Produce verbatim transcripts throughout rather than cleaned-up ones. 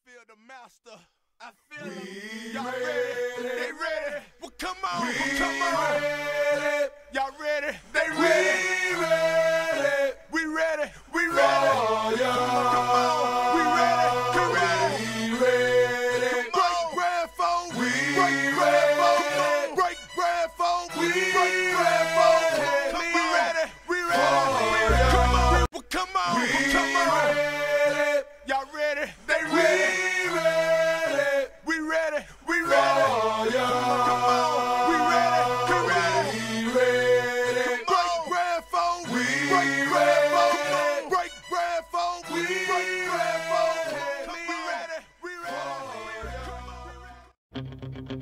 feel the master. I feel them. Y'all ready? They ready? Well, come on. We well, come on. Ready. Y'all ready? They ready? We ready. We ready. We ready. Oh, yeah. Come on. We ready. We ready. We ready. Break bread folks. We break bread folks. Break bread folks. We break bread folks. We ready. We ready. Come on. Well, come on. Well, come on. Y'all ready? They ready? We ready. We ready. We ready. Oh, yeah. Come on. We ready. We ready. We ready. Break bread folks. We break bread folks. Break bread folks. We break bread folks. We ready. We ready. Come on.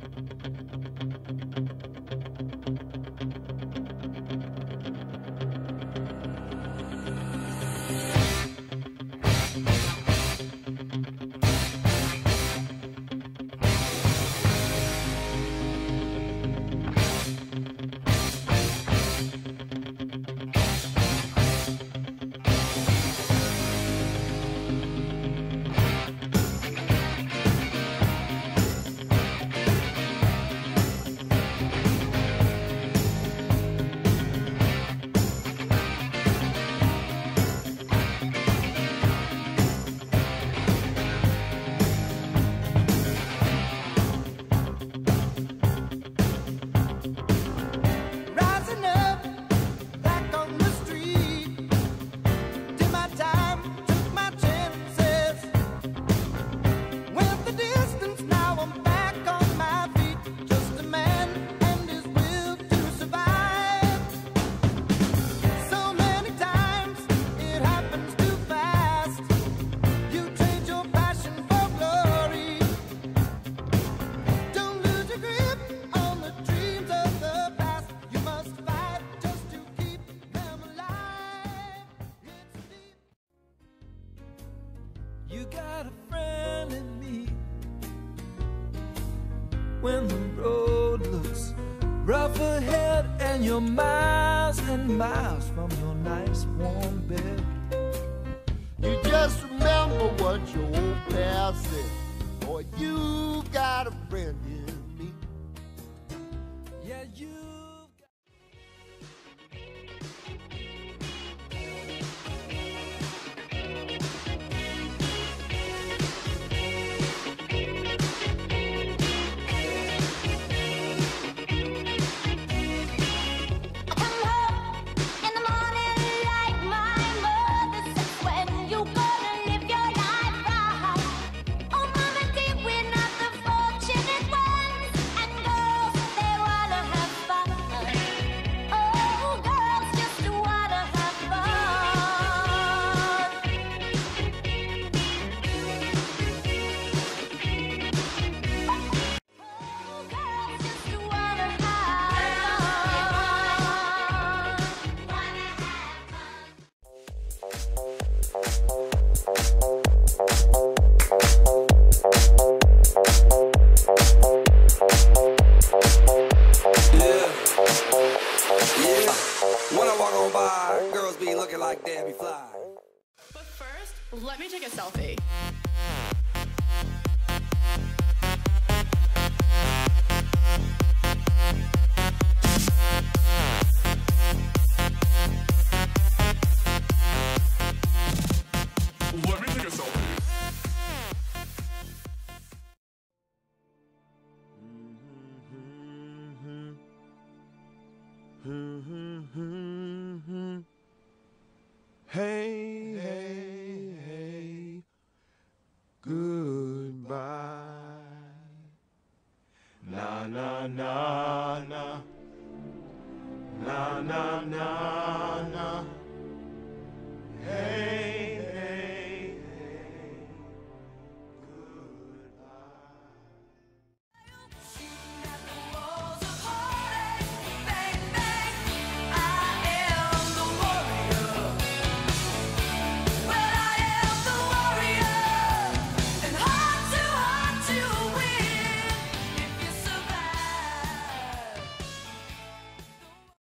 You got a friend in me. When the road looks rough ahead and you're miles and miles from your nice warm bed, you just remember what your old past said. Boy, you got a friend in me. yeah, you. When I walk on by, girls be looking like Debbie Fly. But first, let me take a selfie.